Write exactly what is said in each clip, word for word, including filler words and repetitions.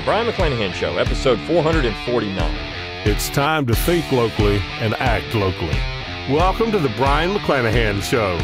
Brion McClanahan Show, episode four forty-nine. It's time to think locally and act locally. Welcome to the Brion McClanahan Show.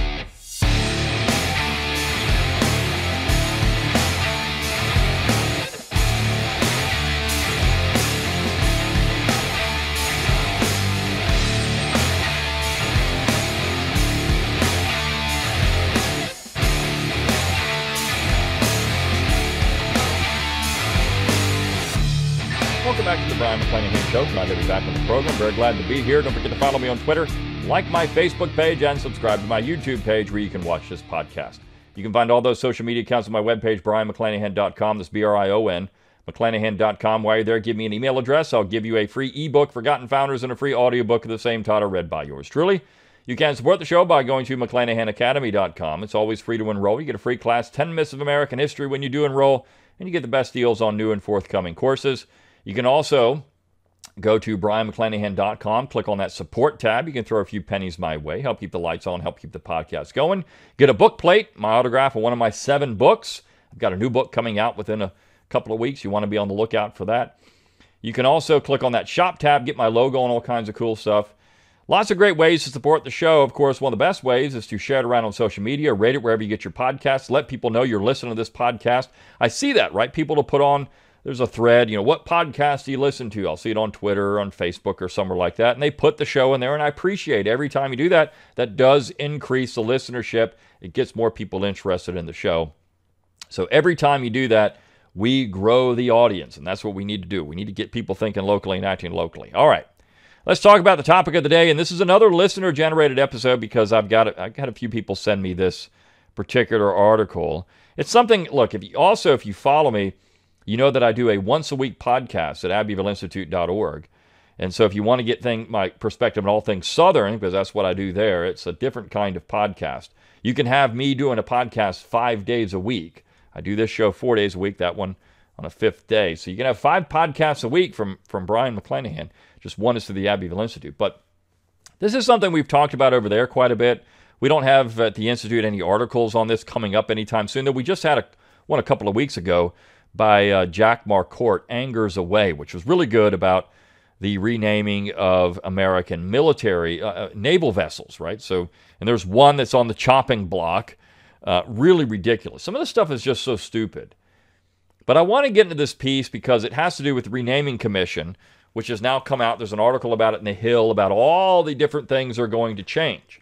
Welcome back to the Brion McClanahan Show. Glad to be back on the program. Very glad to be here. Don't forget to follow me on Twitter, like my Facebook page, and subscribe to my YouTube page where you can watch this podcast. You can find all those social media accounts on my webpage, brion mcclanahan dot com. That's B R I O N, mcclanahan dot com. While you're there, give me an email address. I'll give you a free ebook, Forgotten Founders, and a free audiobook of the same title read by yours truly. You can support the show by going to mcclanahan academy dot com. It's always free to enroll. You get a free class, ten Myths of American History when you do enroll, and you get the best deals on new and forthcoming courses. You can also go to brion mcclanahan dot com, click on that support tab. You can throw a few pennies my way, help keep the lights on, help keep the podcast going. Get a book plate, my autograph on one of my seven books. I've got a new book coming out within a couple of weeks. You want to be on the lookout for that. You can also click on that shop tab, get my logo and all kinds of cool stuff. Lots of great ways to support the show. Of course, one of the best ways is to share it around on social media, rate it wherever you get your podcasts, let people know you're listening to this podcast. I see that, right? People to put on, there's a thread, you know, what podcast do you listen to? I'll see it on Twitter or on Facebook or somewhere like that. And they put the show in there, and I appreciate every time you do that. That does increase the listenership. It gets more people interested in the show. So every time you do that, we grow the audience, and that's what we need to do. We need to get people thinking locally and acting locally. All right, let's talk about the topic of the day. And this is another listener-generated episode because I've got a, I've got a few people send me this particular article. It's something, look, if you also, if you follow me, you know that I do a once-a-week podcast at abbeville institute dot org. And so if you want to get thing, my perspective on all things Southern, because that's what I do there, it's a different kind of podcast. You can have me doing a podcast five days a week. I do this show four days a week, that one on a fifth day. So you can have five podcasts a week from, from Brion McClanahan. Just one is to the Abbeville Institute. But this is something we've talked about over there quite a bit. We don't have at the Institute any articles on this coming up anytime soon, though we just had a, one a couple of weeks ago by uh, Jack Marcourt, Angers Away, which was really good about the renaming of American military, uh, naval vessels, right? So, and there's one that's on the chopping block, uh, really ridiculous. Some of the stuff is just so stupid. But I want to get into this piece because it has to do with the Renaming Commission, which has now come out. There's an article about it in The Hill about all the different things that are going to change.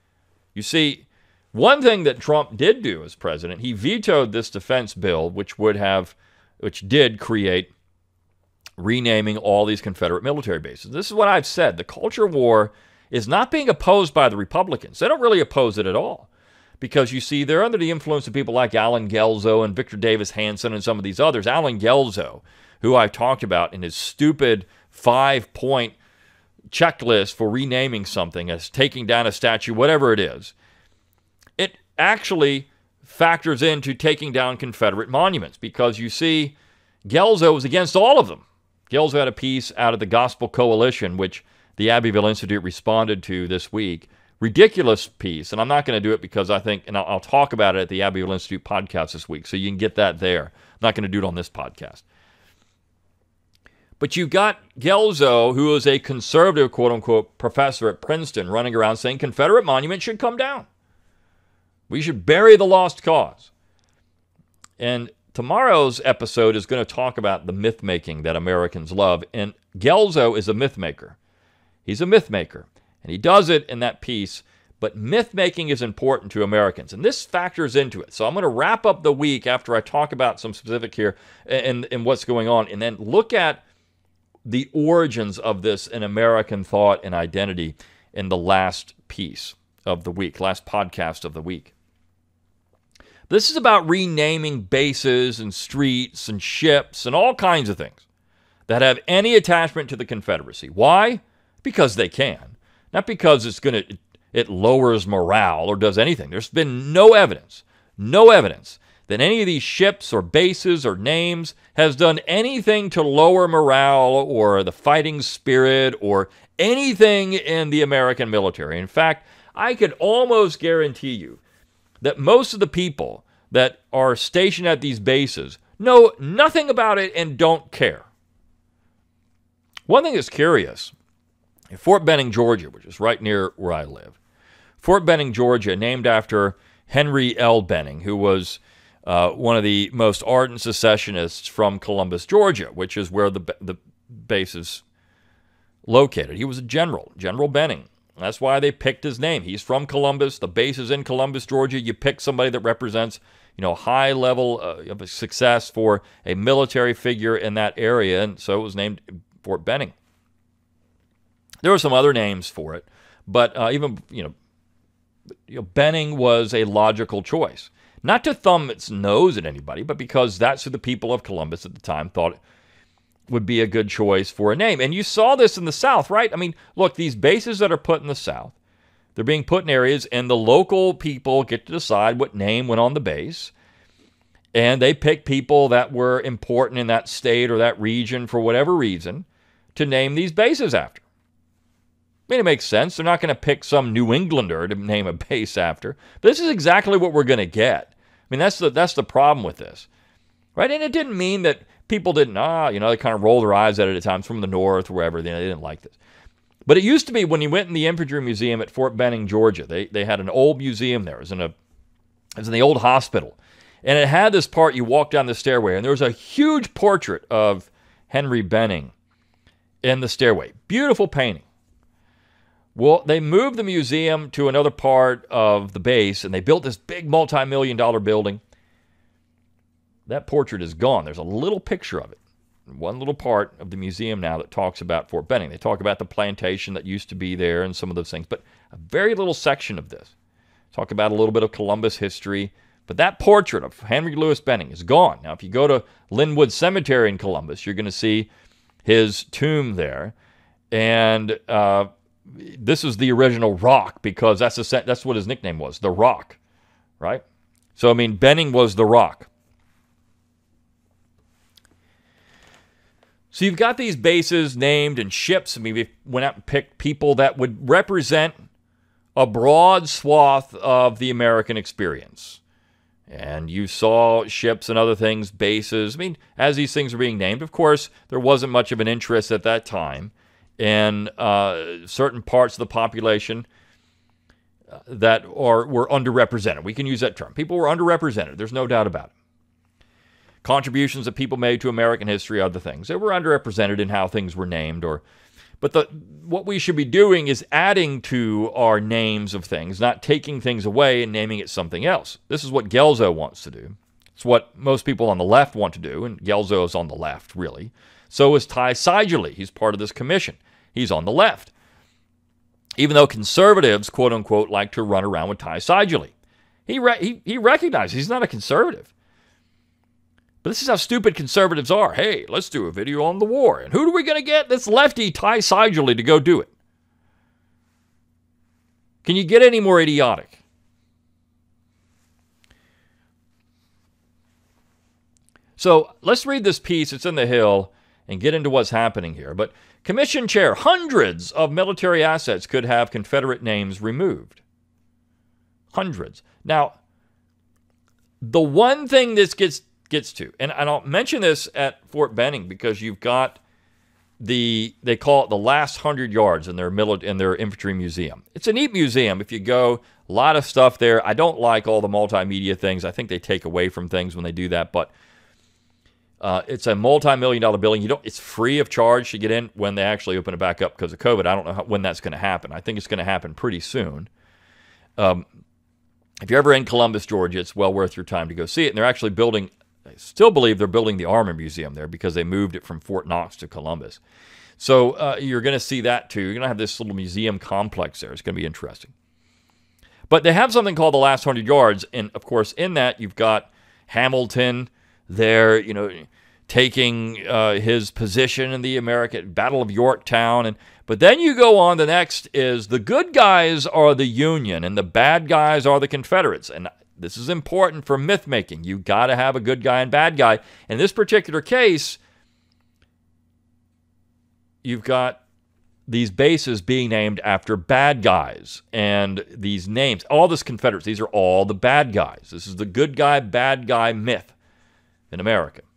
You see, one thing that Trump did do as president, he vetoed this defense bill, which would have, which did create renaming all these Confederate military bases. This is what I've said. The culture war is not being opposed by the Republicans. They don't really oppose it at all. Because you see, they're under the influence of people like Alan Gelzo and Victor Davis Hanson and some of these others. Alan Gelzo, who I've talked about in his stupid five-point checklist for renaming something as taking down a statue, whatever it is, it actually factors into taking down Confederate monuments because you see, Gelzo was against all of them. Gelzo had a piece out of the Gospel Coalition, which the Abbeville Institute responded to this week. Ridiculous piece, and I'm not going to do it because I think, and I'll, I'll talk about it at the Abbeville Institute podcast this week, so you can get that there. I'm not going to do it on this podcast. But you've got Gelzo, who is a conservative, quote-unquote, professor at Princeton, running around saying Confederate monuments should come down. We should bury the lost cause. And tomorrow's episode is going to talk about the myth-making that Americans love, and Gelzo is a myth-maker. He's a myth-maker, and he does it in that piece, but myth-making is important to Americans, and this factors into it. So I'm going to wrap up the week after I talk about some specific here and, and what's going on, and then look at the origins of this in American thought and identity in the last piece of the week, last podcast of the week. This is about renaming bases and streets and ships and all kinds of things that have any attachment to the Confederacy. Why? Because they can. Not because it's going to, it lowers morale or does anything. There's been no evidence, no evidence that any of these ships or bases or names has done anything to lower morale or the fighting spirit or anything in the American military. In fact, I could almost guarantee you that most of the people that are stationed at these bases know nothing about it and don't care. One thing that's curious, Fort Benning, Georgia, which is right near where I live, Fort Benning, Georgia, named after Henry L. Benning, who was uh, one of the most ardent secessionists from Columbus, Georgia, which is where the the base is located. He was a general, General Benning. That's why they picked his name. He's from Columbus. The base is in Columbus, Georgia. You pick somebody that represents, you know, high level uh, of success for a military figure in that area, and so it was named Fort Benning. There were some other names for it, but uh, even, you know, you know, Benning was a logical choice. Not to thumb its nose at anybody, but because that's who the people of Columbus at the time thought would be a good choice for a name. And you saw this in the South, right? I mean, look, these bases that are put in the South, they're being put in areas, and the local people get to decide what name went on the base. And they pick people that were important in that state or that region for whatever reason to name these bases after. I mean, it makes sense. They're not going to pick some New Englander to name a base after. But this is exactly what we're going to get. I mean, that's the that's the problem with this, right? And it didn't mean that people didn't, ah, you know, they kind of roll their eyes at it at times from the north or wherever. They didn't like this. But it used to be when you went in the Infantry Museum at Fort Benning, Georgia, they they had an old museum there. It was in, a, it was in the old hospital. And it had this part, you walk down the stairway, and there was a huge portrait of Henry Benning in the stairway. Beautiful painting. Well, they moved the museum to another part of the base, and they built this big multi-million dollar building. That portrait is gone. There's a little picture of it. One little part of the museum now that talks about Fort Benning. They talk about the plantation that used to be there and some of those things, but a very little section of this. Talk about a little bit of Columbus history, but that portrait of Henry Louis Benning is gone. Now, if you go to Linwood Cemetery in Columbus, you're going to see his tomb there, and uh, this is the original Rock, because that's a, that's what his nickname was, the Rock, right? So, I mean, Benning was the Rock. So you've got these bases named and ships. I mean, we went out and picked people that would represent a broad swath of the American experience. And you saw ships and other things, bases. I mean, as these things are being named, of course, there wasn't much of an interest at that time in uh, certain parts of the population that are were underrepresented. We can use that term. People were underrepresented. There's no doubt about it. Contributions that people made to American history, other things. They were underrepresented in how things were named. Or, But the what we should be doing is adding to our names of things, not taking things away and naming it something else. This is what Guelzo wants to do. It's what most people on the left want to do, and Guelzo is on the left, really. So is Ty Seidule. He's part of this commission. He's on the left. Even though conservatives, quote-unquote, like to run around with Ty Seidule. He, re- he, he recognizes he's not a conservative. But this is how stupid conservatives are. Hey, let's do a video on the war. And who are we going to get? This lefty Ty Seidule to go do it. Can you get any more idiotic? So let's read this piece. It's in the Hill and get into what's happening here. But Commission Chair, hundreds of military assets could have Confederate names removed. Hundreds. Now, the one thing this gets gets to, and, and I'll mention this at Fort Benning because you've got the, they call it the last hundred yards in their mili- in their infantry museum. It's a neat museum. If you go, a lot of stuff there. I don't like all the multimedia things. I think they take away from things when they do that, but uh, it's a multi-million dollar building. You don't. It's free of charge to get in when they actually open it back up because of COVID. I don't know how, when that's going to happen. I think it's going to happen pretty soon. Um, if you're ever in Columbus, Georgia, it's well worth your time to go see it. And they're actually building, I still believe they're building the Army Museum there because they moved it from Fort Knox to Columbus. So uh, you're going to see that too. You're going to have this little museum complex there. It's going to be interesting. But they have something called the last hundred yards. And of course, in that, you've got Hamilton there, you know, taking uh, his position in the American Battle of Yorktown. And but then you go on, the next is the good guys are the Union and the bad guys are the Confederates. And this is important for myth making. You got to have a good guy and bad guy. In this particular case, you've got these bases being named after bad guys. And these names, all this Confederates, these are all the bad guys. This is the good guy, bad guy myth in America.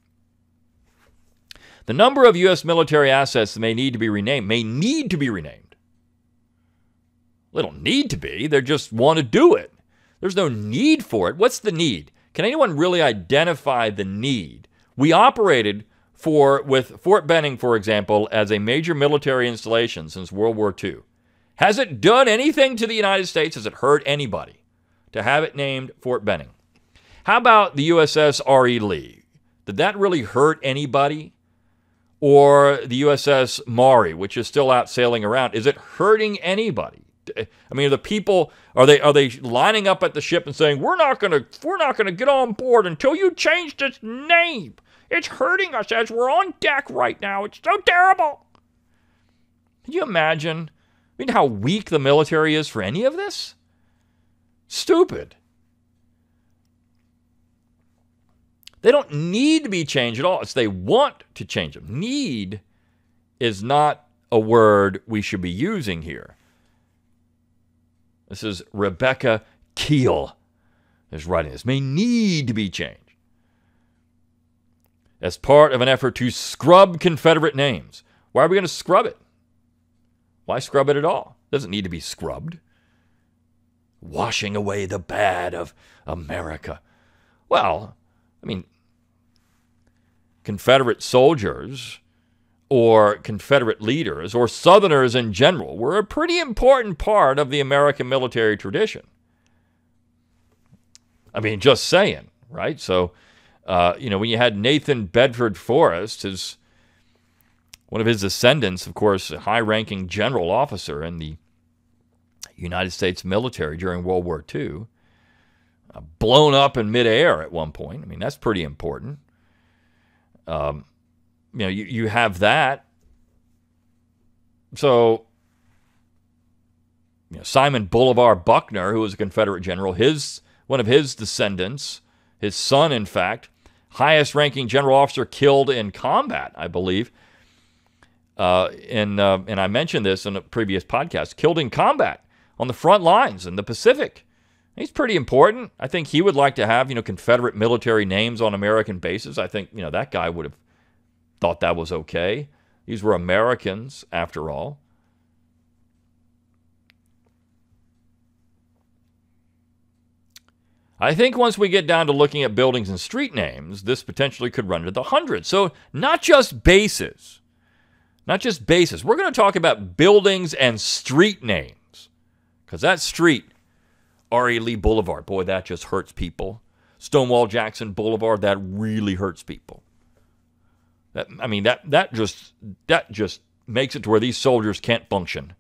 The number of U S military assets that may need to be renamed may need to be renamed. They don't need to be. They just want to do it. There's no need for it. What's the need? Can anyone really identify the need? We operated for with Fort Benning, for example, as a major military installation since World War Two. Has it done anything to the United States? Has it hurt anybody to have it named Fort Benning? How about the U S S R E Lee? Did that really hurt anybody? Or the U S S Maury, which is still out sailing around, is it hurting anybody? I mean, are the people, are they are they lining up at the ship and saying, we're not gonna we're not gonna get on board until you change this name? It's hurting us as we're on deck right now. It's so terrible. Can you imagine? I mean, how weak the military is for any of this? Stupid. They don't need to be changed at all. It's they want to change them. Need is not a word we should be using here. This is Rebecca Keel is writing this. May need to be changed as part of an effort to scrub Confederate names. Why are we going to scrub it? Why scrub it at all? It doesn't need to be scrubbed. Washing away the bad of America. Well, I mean, Confederate soldiers or Confederate leaders or Southerners in general were a pretty important part of the American military tradition. I mean, just saying, right? So, uh, you know, when you had Nathan Bedford Forrest, his one of his descendants, of course, a high-ranking general officer in the United States military during World War Two, uh, blown up in midair at one point. I mean, that's pretty important. Um, you know, you, you have that. So, you know, Simon Bolivar Buckner, who was a Confederate general, his one of his descendants, his son, in fact, highest-ranking general officer killed in combat, I believe. Uh, and, uh, and I mentioned this in a previous podcast, killed in combat on the front lines in the Pacific. He's pretty important. I think he would like to have, you know, Confederate military names on American bases. I think, you know, that guy would have thought that was okay. These were Americans, after all. I think once we get down to looking at buildings and street names, this potentially could run into the hundreds. So not just bases. Not just bases. We're going to talk about buildings and street names. Because that street, R E Lee Boulevard, boy, that just hurts people. Stonewall Jackson Boulevard, that really hurts people. That, I mean, that that just that just makes it to where these soldiers can't function.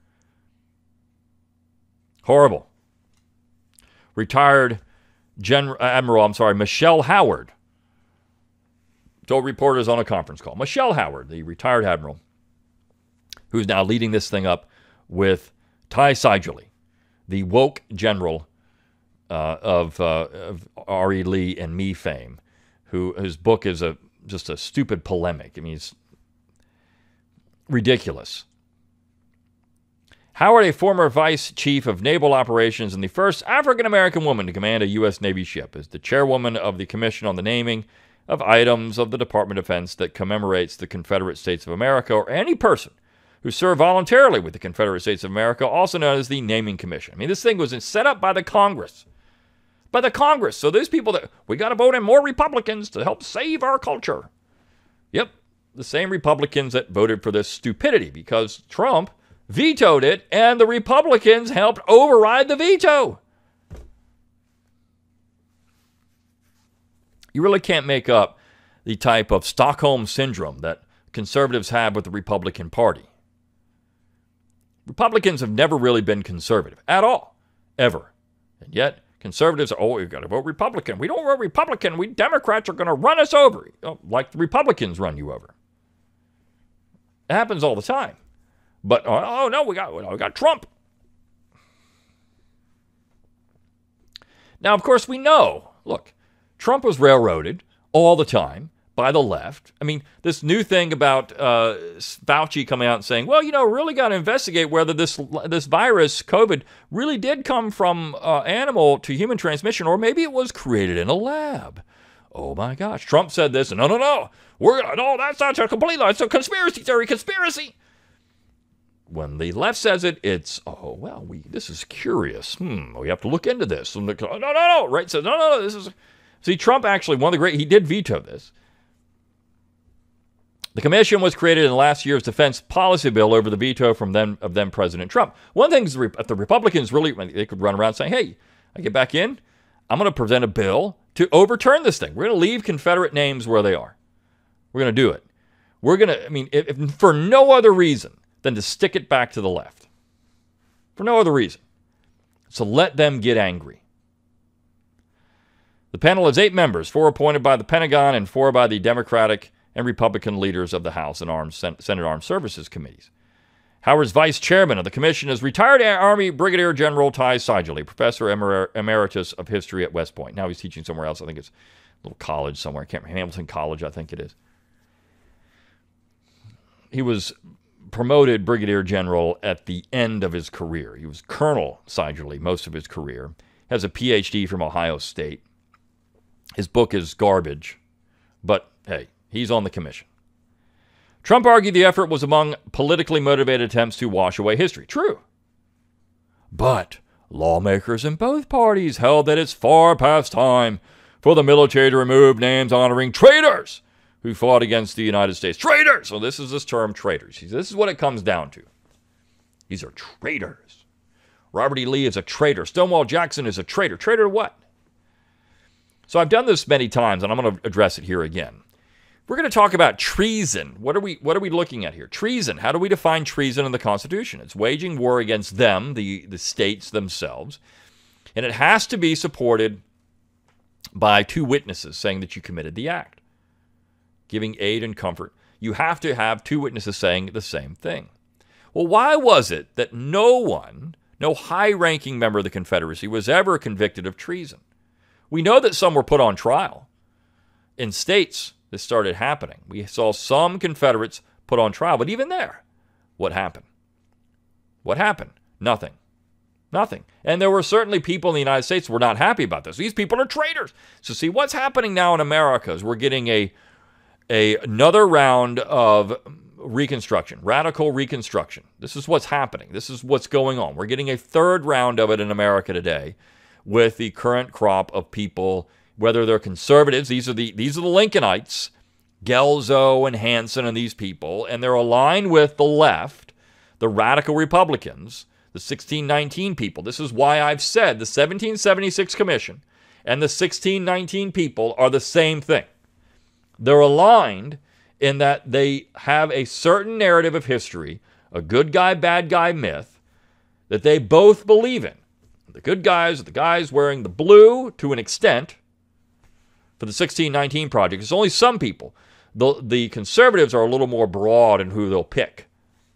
Horrible. Retired General Admiral, I'm sorry, Michelle Howard told reporters on a conference call. Michelle Howard, the retired admiral, who's now leading this thing up with Ty Seidule, the woke general uh, of, uh, of R E Lee and me fame, who whose book is a just a stupid polemic. I mean, it's ridiculous. Howard, a former vice chief of naval operations and the first African-American woman to command a U S Navy ship, is the chairwoman of the Commission on the Naming of Items of the Department of Defense that commemorates the Confederate States of America or any person who served voluntarily with the Confederate States of America, also known as the Naming Commission. I mean, this thing was set up by the Congress. By the Congress. So those people that, we got to vote in more Republicans to help save our culture. Yep, the same Republicans that voted for this stupidity because Trump vetoed it and the Republicans helped override the veto. You really can't make up the type of Stockholm syndrome that conservatives have with the Republican Party. Republicans have never really been conservative at all, ever. And yet, conservatives are, oh, you've got to vote Republican. We don't vote Republican. We Democrats are going to run us over, oh, like the Republicans run you over. It happens all the time. But, oh, no, we got, we got Trump. Now, of course, we know, look, Trump was railroaded all the time by the left. I mean, this new thing about uh, Fauci coming out and saying, well, you know, really got to investigate whether this this virus, COVID, really did come from uh, animal to human transmission, or maybe it was created in a lab. Oh my gosh, Trump said this, and no, no, no, we're gonna, no, that's not a complete lie. It's a conspiracy theory, conspiracy. When the left says it, it's, oh, well, we this is curious. Hmm, we have to look into this. And the, no, no, no, right says, no, no, no, this is, see, Trump actually, one of the great, he did veto this. The commission was created in last year's defense policy bill over the veto from then of then President Trump. One thing is, if the Republicans really, they could run around saying, hey, I get back in, I'm going to present a bill to overturn this thing. We're going to leave Confederate names where they are. We're going to do it. We're going to, I mean, if, if for no other reason than to stick it back to the left. For no other reason. So let them get angry. The panel has eight members, four appointed by the Pentagon and four by the Democratic and Republican leaders of the House and Armed Sen- Senate Armed Services Committees. Howard's vice chairman of the commission is retired Army Brigadier General Ty Seidule, professor emer- emeritus of history at West Point. Now he's teaching somewhere else. I think it's a little college somewhere. I can't remember. Hamilton College, I think it is. He was promoted brigadier general at the end of his career. He was Colonel Seidule most of his career. Has a P H D from Ohio State. His book is garbage, but hey, he's on the commission. Trump argued the effort was among politically motivated attempts to wash away history. True. But lawmakers in both parties held that it's far past time for the military to remove names honoring traitors who fought against the United States. Traitors! So this is this term, traitors. This is what it comes down to. These are traitors. Robert E. Lee is a traitor. Stonewall Jackson is a traitor. Traitor to what? So I've done this many times, and I'm going to address it here again. We're going to talk about treason. What are we what are we looking at here? Treason. How do we define treason in the Constitution? It's waging war against them, the, the states themselves. And it has to be supported by two witnesses saying that you committed the act. Giving aid and comfort. You have to have two witnesses saying the same thing. Well, why was it that no one, no high-ranking member of the Confederacy was ever convicted of treason? We know that some were put on trial. In states, this started happening. We saw some Confederates put on trial, but even there, what happened? What happened? Nothing. Nothing. And there were certainly people in the United States who were not happy about this. These people are traitors. So see, what's happening now in America is we're getting a, a another round of Reconstruction, radical Reconstruction. This is what's happening. This is what's going on. We're getting a third round of it in America today with the current crop of people, whether they're conservatives, these are the these are the Lincolnites, Gelzo and Hanson and these people, and they're aligned with the left, the radical Republicans, the sixteen nineteen people. This is why I've said the seventeen seventy-six Commission and the sixteen nineteen people are the same thing. They're aligned in that they have a certain narrative of history, a good guy, bad guy myth, that they both believe in. The good guys are the guys wearing the blue to an extent for the sixteen nineteen project. It's only some people. The, the conservatives are a little more broad in who they'll pick.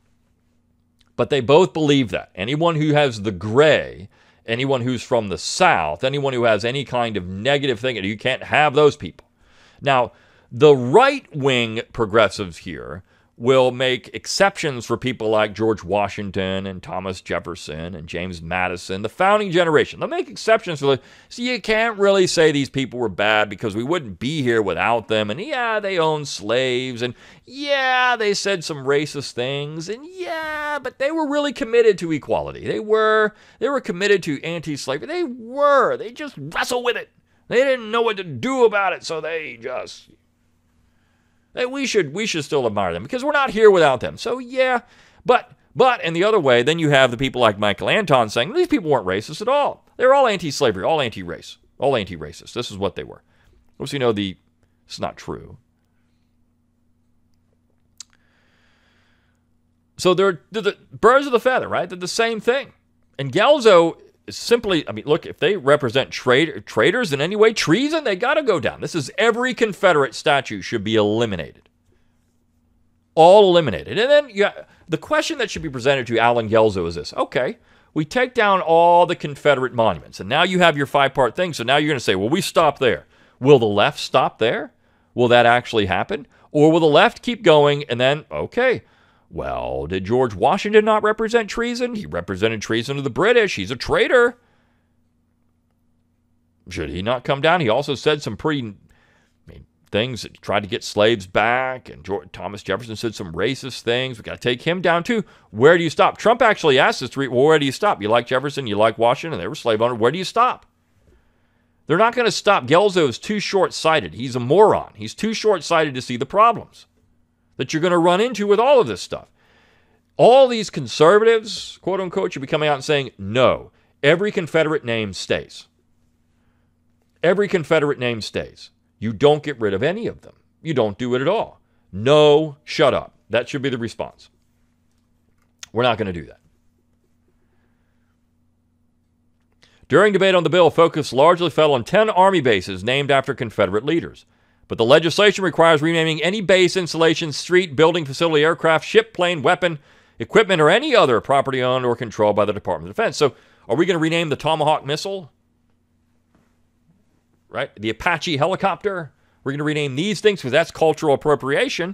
But they both believe that. Anyone who has the gray, anyone who's from the South, anyone who has any kind of negative thinking, you can't have those people. Now, the right-wing progressives here will make exceptions for people like George Washington and Thomas Jefferson and James Madison, the founding generation. They'll make exceptions for the, so you can't really say these people were bad because we wouldn't be here without them. And yeah, they owned slaves. And yeah, they said some racist things. And yeah, but they were really committed to equality. They were, they were committed to anti-slavery. They were. They just wrestled with it. They didn't know what to do about it, so they just... We should we should still admire them because we're not here without them. So yeah, but but in the other way, then you have the people like Michael Anton saying these people weren't racist at all. They were all anti-slavery, all anti-race, all anti-racist. This is what they were. Of course, you know the it's not true. So they're, they're the birds of the feather, right? They're the same thing. And Gelzo is simply, I mean, look, if they represent traitor, traitors in any way, treason, they got to go down. This is every Confederate statue should be eliminated. All eliminated. And then yeah, the question that should be presented to Alan Gelzo is this. Okay, we take down all the Confederate monuments, and now you have your five-part thing, so now you're going to say, well, we stop there. Will the left stop there? Will that actually happen? Or will the left keep going, and then, okay, well, did George Washington not represent treason? He represented treason to the British. He's a traitor. Should he not come down? He also said some pretty things that tried to get slaves back, and George, Thomas Jefferson said some racist things. We got to take him down too. Where do you stop? Trump actually asked us to read, well, where do you stop? You like Jefferson? You like Washington? They were slave owners. Where do you stop? They're not going to stop. Gelzo is too short-sighted. He's a moron. He's too short-sighted to see the problems that you're going to run into with all of this stuff. All these conservatives, quote unquote, should be coming out and saying, no, every Confederate name stays. Every Confederate name stays. You don't get rid of any of them. You don't do it at all. No, shut up. That should be the response. We're not going to do that. During debate on the bill, focus largely fell on ten Army bases named after Confederate leaders. But the legislation requires renaming any base, installation, street, building, facility, aircraft, ship, plane, weapon, equipment, or any other property owned or controlled by the Department of Defense. So are we going to rename the Tomahawk missile? Right? The Apache helicopter? We're going to rename these things because that's cultural appropriation.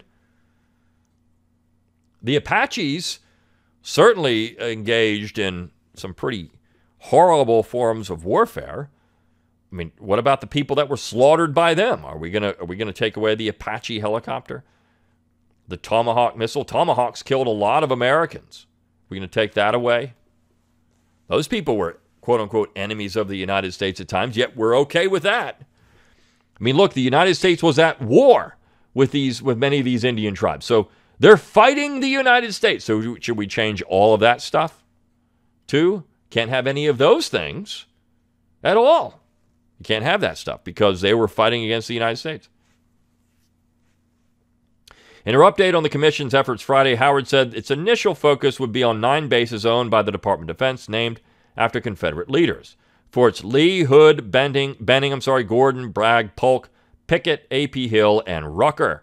The Apaches certainly engaged in some pretty horrible forms of warfare. I mean, what about the people that were slaughtered by them? Are we gonna are we gonna take away the Apache helicopter? The Tomahawk missile? Tomahawks killed a lot of Americans. We're gonna take that away? Those people were quote unquote enemies of the United States at times, yet we're okay with that. I mean, look, the United States was at war with these with many of these Indian tribes. So they're fighting the United States. So should we change all of that stuff too? Can't have any of those things at all. You can't have that stuff because they were fighting against the United States. In her update on the commission's efforts Friday, Howard said its initial focus would be on nine bases owned by the Department of Defense named after Confederate leaders. Forts Lee, Hood, Benning, Benning, I'm sorry, Gordon, Bragg, Polk, Pickett, A P Hill, and Rucker.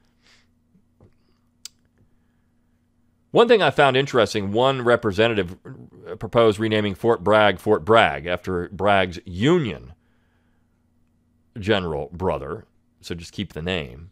One thing I found interesting, one representative proposed renaming Fort Bragg Fort Bragg after Bragg's Union general brother, so just keep the name.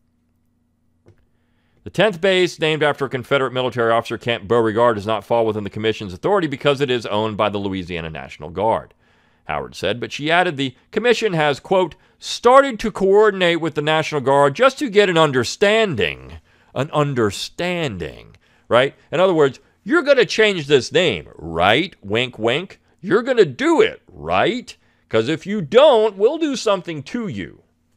The tenth base, named after a Confederate military officer, Camp Beauregard, does not fall within the commission's authority because it is owned by the Louisiana National Guard, Howard said, but she added the commission has, quote, started to coordinate with the National Guard just to get an understanding, an understanding, right? In other words, you're going to change this name, right? Wink, wink. You're going to do it, right? Because if you don't, we'll do something to you.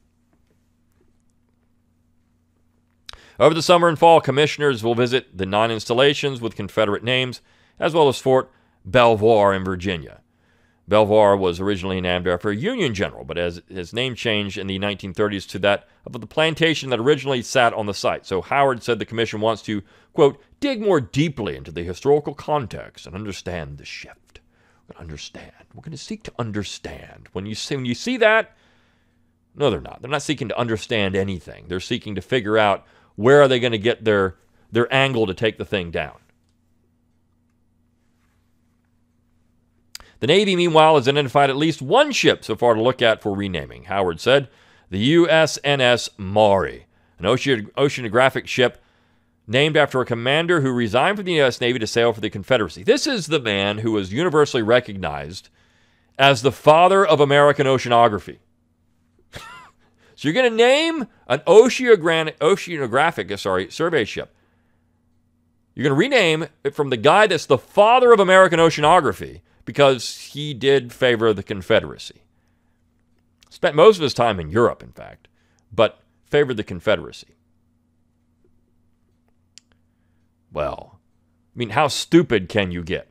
Over the summer and fall, commissioners will visit the nine installations with Confederate names, as well as Fort Belvoir in Virginia. Belvoir was originally named after a Union general, but as his name changed in the nineteen thirties to that of the plantation that originally sat on the site. So Howard said the commission wants to, quote, dig more deeply into the historical context and understand the shift. We're going to understand. We're going to seek to understand. When you see, when you see that, no, they're not. They're not seeking to understand anything. They're seeking to figure out where are they going to get their, their angle to take the thing down. The Navy, meanwhile, has identified at least one ship so far to look at for renaming. Howard said, the U S N S Maury, an ocean, oceanographic ship named after a commander who resigned from the U S Navy to sail for the Confederacy. This is the man who was universally recognized as the father of American oceanography. So you're going to name an oceanographic, oceanographic sorry, survey ship. You're going to rename it from the guy that's the father of American oceanography because he did favor the Confederacy. Spent most of his time in Europe, in fact, but favored the Confederacy. Well, I mean, how stupid can you get?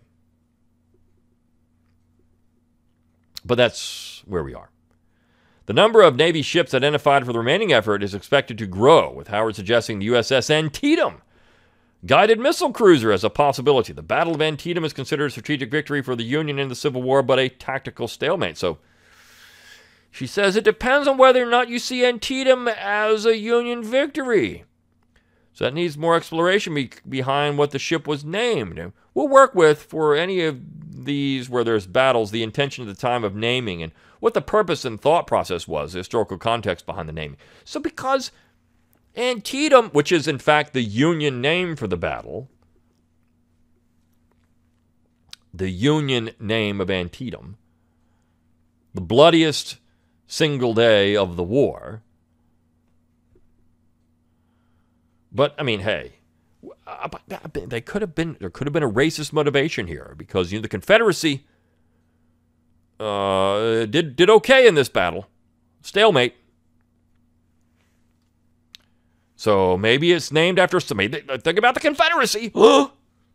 But that's where we are. The number of Navy ships identified for the remaining effort is expected to grow, with Howard suggesting the U S S Antietam guided missile cruiser as a possibility. The Battle of Antietam is considered a strategic victory for the Union in the Civil War, but a tactical stalemate. So she says it depends on whether or not you see Antietam as a Union victory. So that needs more exploration be- behind what the ship was named. We'll work with, for any of these where there's battles, the intention at the time of naming and what the purpose and thought process was, the historical context behind the naming. So because Antietam, which is in fact the Union name for the battle, the Union name of Antietam, the bloodiest single day of the war, But, I mean, hey, they could have been, there could have been a racist motivation here because, you know, the Confederacy uh, did, did okay in this battle. Stalemate. So maybe it's named after somebody. Think about the Confederacy. The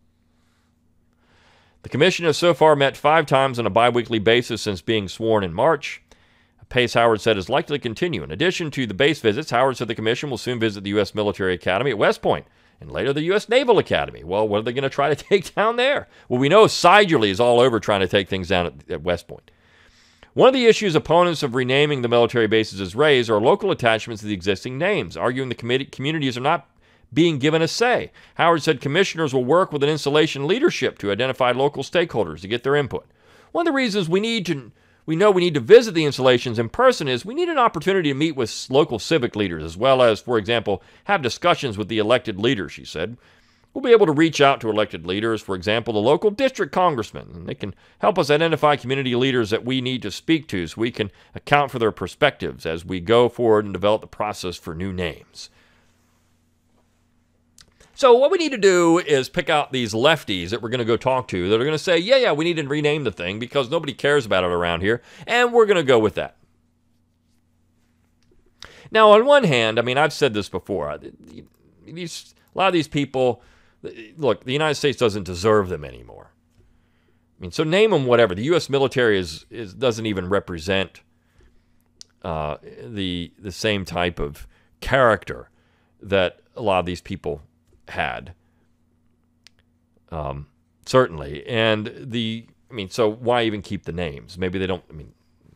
commission has so far met five times on a biweekly basis since being sworn in March. A pace Howard said is likely to continue. In addition to the base visits, Howard said the commission will soon visit the U S Military Academy at West Point and later the U S Naval Academy. Well, what are they going to try to take down there? Well, we know Seidule is all over trying to take things down at, at West Point. One of the issues opponents of renaming the military bases has raised are local attachments to the existing names, arguing the committee, communities are not being given a say. Howard said commissioners will work with an installation leadership to identify local stakeholders to get their input. One of the reasons we need to, we know we need to visit the installations in person is we need an opportunity to meet with local civic leaders as well as, for example, have discussions with the elected leaders, she said. We'll be able to reach out to elected leaders, for example, the local district congressmen, and they can help us identify community leaders that we need to speak to so we can account for their perspectives as we go forward and develop the process for new names. So what we need to do is pick out these lefties that we're going to go talk to that are going to say, yeah, yeah, we need to rename the thing because nobody cares about it around here, and we're going to go with that. Now, on one hand, I mean, I've said this before, these, a lot of these people, look, the United States doesn't deserve them anymore. I mean, so name them whatever. The U S military is, is doesn't even represent uh, the the same type of character that a lot of these people had. Um, certainly, and the I mean, so why even keep the names? Maybe they don't. I mean,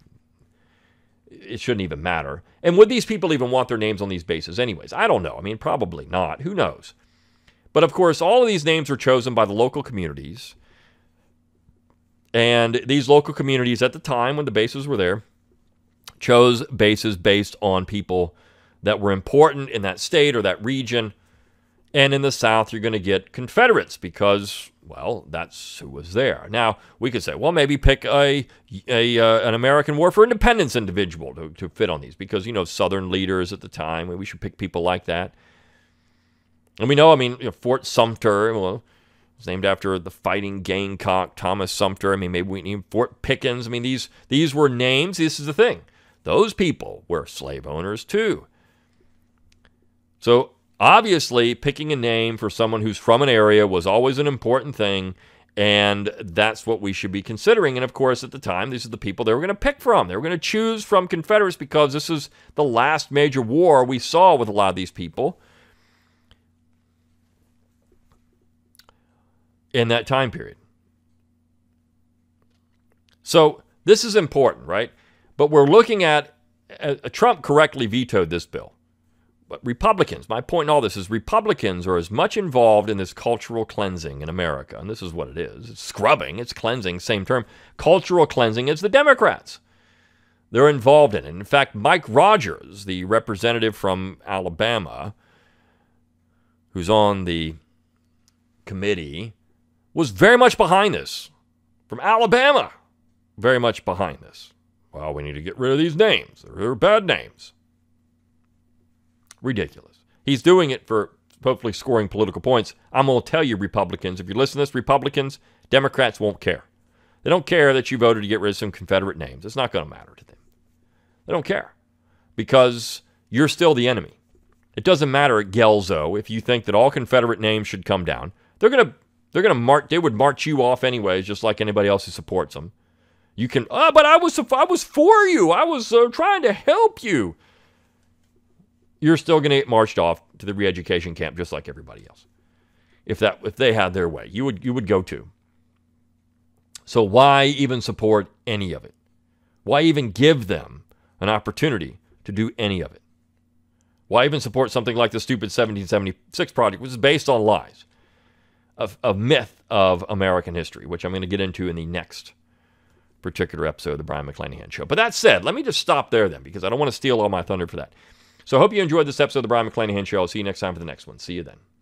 it shouldn't even matter. And would these people even want their names on these bases, anyways? I don't know. I mean, probably not. Who knows? But, of course, all of these names were chosen by the local communities. And these local communities at the time when the bases were there chose bases based on people that were important in that state or that region. And in the South, you're going to get Confederates because, well, that's who was there. Now, we could say, well, maybe pick a, a uh, an American War for Independence individual to, to fit on these because, you know, Southern leaders at the time, we should pick people like that. And we know, I mean, you know, Fort Sumter, well, it's named after the fighting Gamecock, Thomas Sumter. I mean, maybe we need Fort Pickens. I mean, these these were names. This is the thing. Those people were slave owners too. So, obviously, picking a name for someone who's from an area was always an important thing, and that's what we should be considering. And, of course, at the time, these are the people they were going to pick from. They were going to choose from Confederates because this is the last major war we saw with a lot of these people in that time period. So this is important, right? But we're looking at, uh, Trump correctly vetoed this bill. But Republicans, my point in all this is Republicans are as much involved in this cultural cleansing in America, and this is what it is. It's scrubbing, it's cleansing, same term. Cultural cleansing is the Democrats. They're involved in it. In fact, Mike Rogers, the representative from Alabama, who's on the committee, was very much behind this. From Alabama, very much behind this. Well, we need to get rid of these names. They're bad names. Ridiculous. He's doing it for hopefully scoring political points. I'm going to tell you, Republicans, if you listen to this, Republicans, Democrats won't care. They don't care that you voted to get rid of some Confederate names. It's not going to matter to them. They don't care because you're still the enemy. It doesn't matter at Gelzo if you think that all Confederate names should come down. They're going to They're going to march. They would march you off anyways, just like anybody else who supports them. You can, oh, but I was, I was for you. I was uh, trying to help you. You're still going to get marched off to the re-education camp, just like everybody else. If that, if they had their way, you would, you would go too. So why even support any of it? Why even give them an opportunity to do any of it? Why even support something like the stupid seventeen seventy-six project, which is based on lies? A, a myth of American history, which I'm going to get into in the next particular episode of the Brion McClanahan Show. But that said, let me just stop there then, because I don't want to steal all my thunder for that. So I hope you enjoyed this episode of the Brion McClanahan Show. I'll see you next time for the next one. See you then.